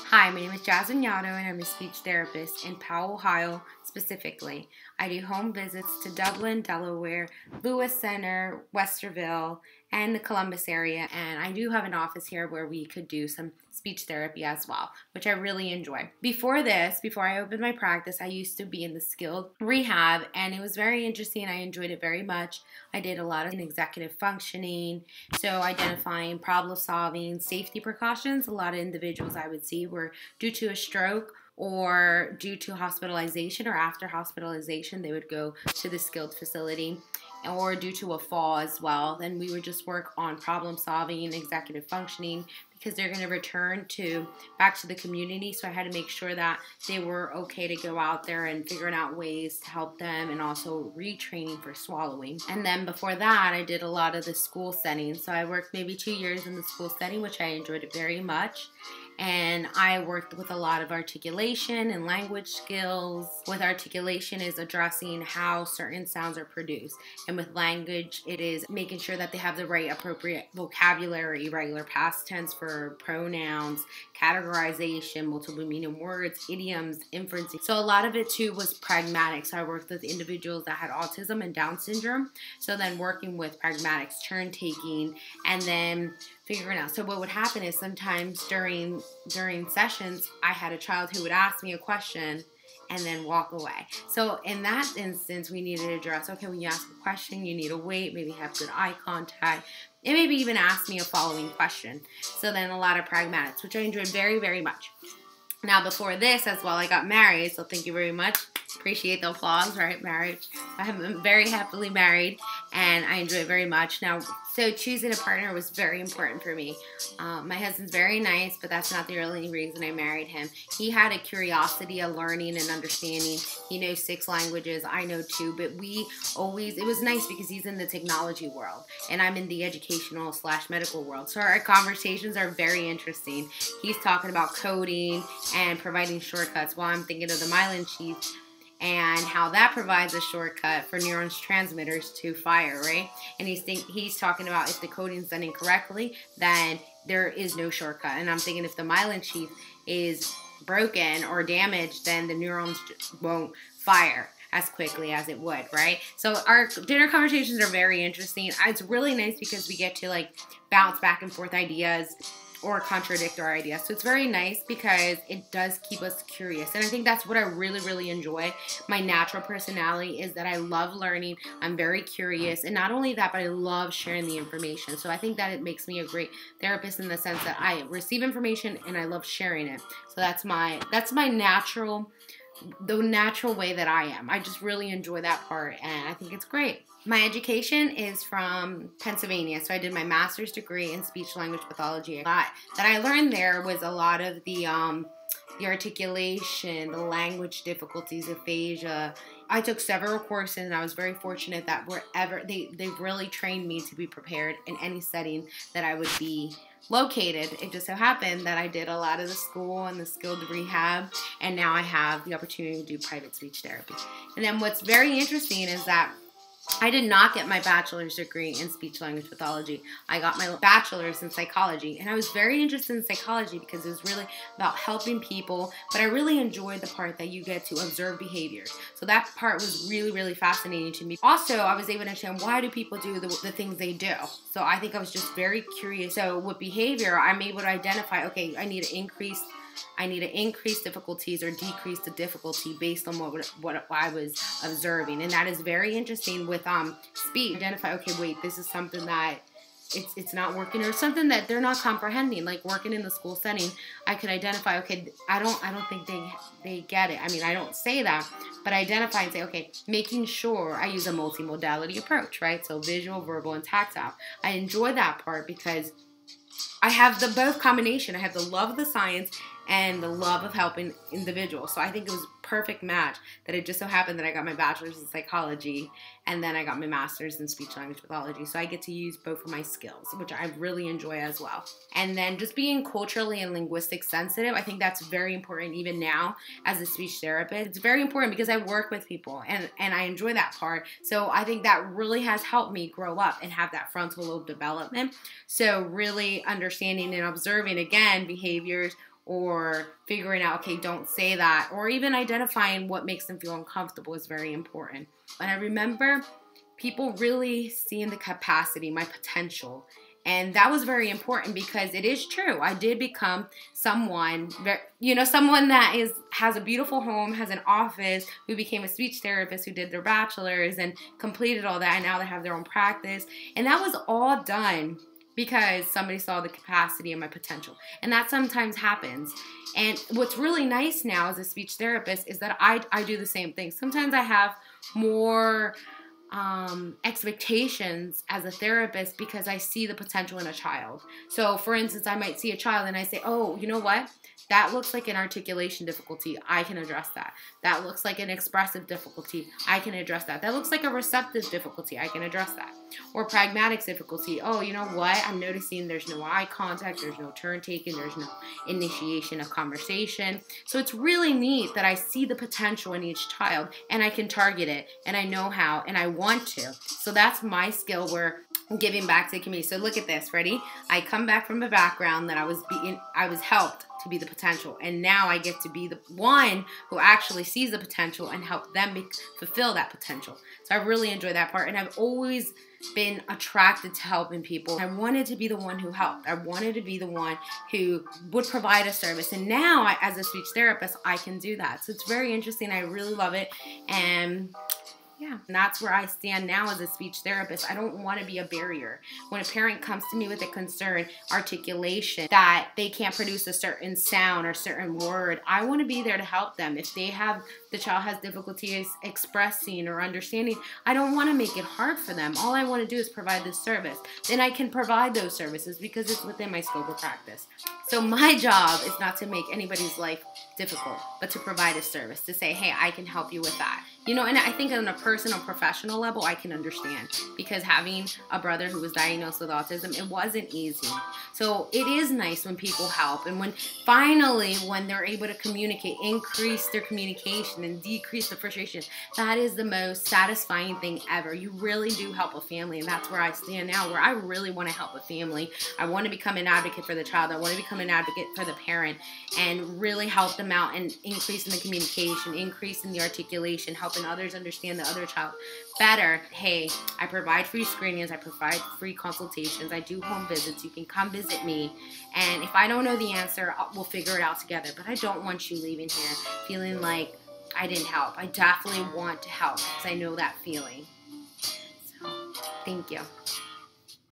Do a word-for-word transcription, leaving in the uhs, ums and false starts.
Hi, my name is Jasmine Yatto, and I'm a speech therapist in Powell, Ohio, specifically. I do home visits to Dublin, Delaware, Lewis Center, Westerville, and the Columbus area, and I do have an office here where we could do some speech therapy as well, which I really enjoy. Before this, before I opened my practice, I used to be in the skilled rehab, and it was very interesting. I enjoyed it very much. I did a lot of executive functioning, so identifying problem solving, safety precautions. A lot of individuals I would see were due to a stroke or due to hospitalization, or after hospitalization they would go to the skilled facility, or due to a fall as well. Then we would just work on problem solving, executive functioning, because they're going to return to back to the community. So I had to make sure that they were okay to go out there and figuring out ways to help them, and also retraining for swallowing. And then before that, I did a lot of the school setting. So I worked maybe two years in the school setting, which I enjoyed it very much. And I worked with a lot of articulation and language skills. With articulation is addressing how certain sounds are produced. And with language, it is making sure that they have the right appropriate vocabulary, regular past tense for pronouns, categorization, multiple meaning words, idioms, inferencing. So a lot of it too was pragmatic. So I worked with individuals that had autism and Down syndrome. So then working with pragmatics, turn taking, and then figuring out. So what would happen is sometimes during during sessions, I had a child who would ask me a question and then walk away. So in that instance, we needed to address, okay, when you ask a question, you need to wait, maybe have good eye contact, and maybe even ask me a following question. So then a lot of pragmatics, which I enjoyed very, very much. Now before this as well, I got married, so thank you very much. Appreciate the applause, right? Marriage. I'm very happily married, and I enjoy it very much. Now, so choosing a partner was very important for me. Um, my husband's very nice, but that's not the only reason I married him. He had a curiosity, a learning and understanding. He knows six languages, I know two, but we always, it was nice because he's in the technology world, and I'm in the educational slash medical world. So our conversations are very interesting. He's talking about coding and providing shortcuts while I'm thinking of the myelin sheath and how that provides a shortcut for neurons transmitters to fire, right? And he's think he's talking about if the coding's done incorrectly, then there is no shortcut. And I'm thinking if the myelin sheath is broken or damaged, then the neurons won't fire as quickly as it would, right? So our dinner conversations are very interesting. It's really nice because we get to like bounce back and forth ideas or contradict our ideas. So it's very nice because it does keep us curious. And I think that's what I really, really enjoy. My natural personality is that I love learning. I'm very curious. And not only that, but I love sharing the information. So I think that it makes me a great therapist in the sense that I receive information and I love sharing it. So that's my, that's my natural, the natural way that I am. I just really enjoy that part, and I think it's great. My education is from Pennsylvania, so I did my master's degree in speech language pathology. A lot that I learned there was a lot of the um, the articulation, the language difficulties, aphasia. I took several courses, and I was very fortunate that wherever they they really trained me to be prepared in any setting that I would be located. It just so happened that I did a lot of the school and the skilled rehab, and now I have the opportunity to do private speech therapy. And then what's very interesting is that I did not get my bachelor's degree in speech language pathology. I got my bachelor's in psychology, and I was very interested in psychology because it was really about helping people, but I really enjoyed the part that you get to observe behavior. So that part was really, really fascinating to me. Also, I was able to understand why do people do the, the things they do. So I think I was just very curious. So with behavior, I'm able to identify, okay, I need to increase I need to increase difficulties or decrease the difficulty based on what what I was observing. And that is very interesting with um speech. Identify, okay, wait, this is something that it's it's not working, or something that they're not comprehending. Like working in the school setting, I could identify, okay, I don't I don't think they they get it. I mean, I don't say that, but I identify and say, okay, making sure I use a multimodality approach, right? So visual, verbal, and tactile. I enjoy that part because I have the both combination. I have the love of the science and the love of helping individuals. So I think it was a perfect match that it just so happened that I got my bachelor's in psychology, and then I got my master's in speech language pathology. So I get to use both of my skills, which I really enjoy as well. And then just being culturally and linguistic sensitive, I think that's very important even now as a speech therapist. It's very important because I work with people, and, and I enjoy that part. So I think that really has helped me grow up and have that frontal lobe development. So really understanding and observing, again, behaviors or figuring out, okay, don't say that, or even identifying what makes them feel uncomfortable is very important. And I remember people really seeing the capacity, my potential. And that was very important because it is true. I did become someone, you know, someone that is has a beautiful home, has an office, who became a speech therapist, who did their bachelor's and completed all that, and now they have their own practice. And that was all done because somebody saw the capacity and my potential. And that sometimes happens. And what's really nice now as a speech therapist is that I, I do the same thing. Sometimes I have more um, expectations as a therapist because I see the potential in a child. So for instance, I might see a child and I say, oh, you know what? That looks like an articulation difficulty. I can address that. That looks like an expressive difficulty. I can address that. That looks like a receptive difficulty. I can address that. Or pragmatic difficulty. Oh, you know what? I'm noticing there's no eye contact. There's no turn taken. There's no initiation of conversation. So it's really neat that I see the potential in each child and I can target it and I know how and I want to. So that's my skill where I'm giving back to the community. So look at this. Ready? I come back from a background that I was being, I was helped to be the potential. And now I get to be the one who actually sees the potential and help them be, fulfill that potential. So I really enjoy that part. And I've always been attracted to helping people. I wanted to be the one who helped. I wanted to be the one who would provide a service. And now I, as a speech therapist, I can do that. So it's very interesting. I really love it. And yeah, and that's where I stand now as a speech therapist. I don't want to be a barrier. When a parent comes to me with a concern, articulation, that they can't produce a certain sound or certain word, I want to be there to help them. If they have, the child has difficulties expressing or understanding, I don't want to make it hard for them. All I want to do is provide this service. Then I can provide those services because it's within my scope of practice. So my job is not to make anybody's life difficult, but to provide a service, to say, hey, I can help you with that. You know, and I think on a personal, professional level, I can understand because having a brother who was diagnosed with autism, it wasn't easy. So it is nice when people help and when finally, when they're able to communicate, increase their communication and decrease the frustration, that is the most satisfying thing ever. You really do help a family, and that's where I stand now, where I really want to help a family. I want to become an advocate for the child. I want to become an advocate for the parent and really help them out and increase in the communication, increase in the articulation, helping others understand the other child better. Hey, I provide free screenings, I provide free consultations, I do home visits. You can come visit me, and if I don't know the answer, we'll figure it out together. But I don't want you leaving here feeling like I didn't help. I definitely want to help because I know that feeling. So, thank you.